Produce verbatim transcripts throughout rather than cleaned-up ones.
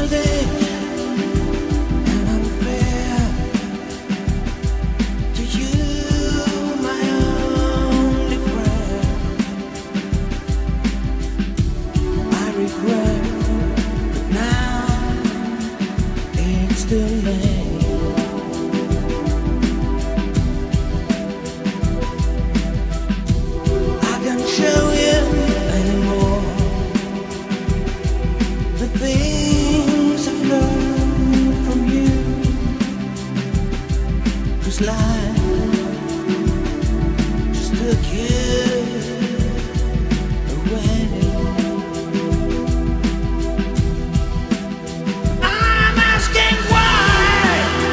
childish and unfair to you, my only friend. I regret that now it's too late. I can't show you anymore the things I've learned from you, 'cause life just took you away. I'm asking why.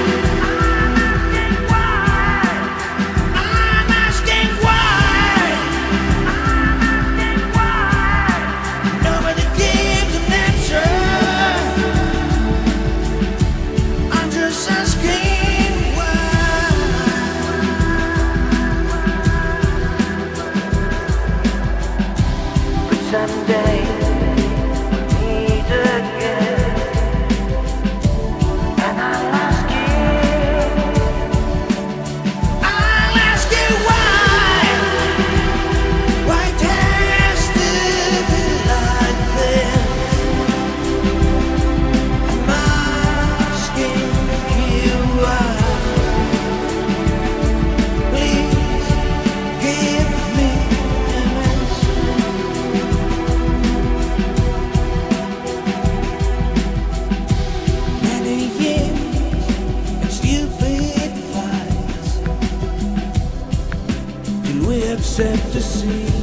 I'm asking why. Nobody gives an answer. I'm just asking why. But someday we'll meet again, and I'll ask you, I'll ask you why. Why it has to be like this? I'm asking you why. Please give me an answer. Many years and stupid fights till we accept defeat.